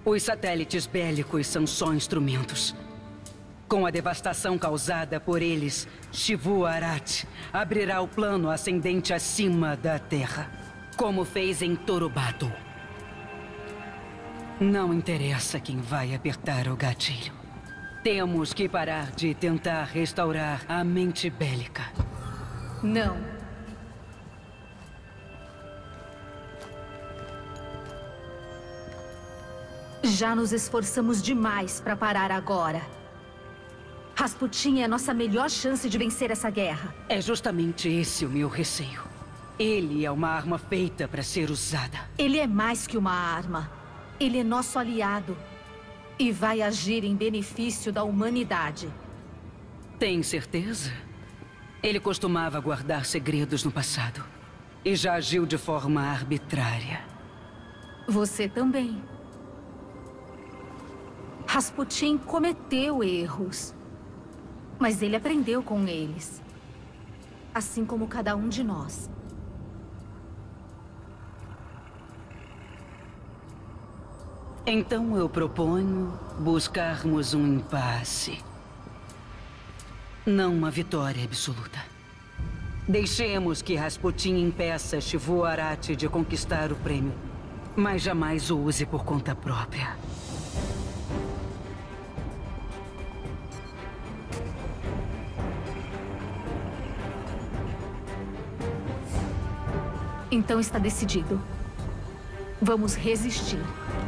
Os satélites bélicos são só instrumentos. Com a devastação causada por eles, Xivu Arath abrirá o plano ascendente acima da Terra, como fez em Torobatl. Não interessa quem vai apertar o gatilho. Temos que parar de tentar restaurar a mente bélica. Não. Já nos esforçamos demais para parar agora. Rasputin é a nossa melhor chance de vencer essa guerra. É justamente esse o meu receio. Ele é uma arma feita para ser usada. Ele é mais que uma arma. Ele é nosso aliado. E vai agir em benefício da humanidade. Tem certeza? Ele costumava guardar segredos no passado. E já agiu de forma arbitrária. Você também. Rasputin cometeu erros. Mas ele aprendeu com eles. Assim como cada um de nós. Então eu proponho buscarmos um impasse. Não uma vitória absoluta. Deixemos que Rasputin impeça Xivu Arath de conquistar o prêmio, mas jamais o use por conta própria. Então está decidido. Vamos resistir.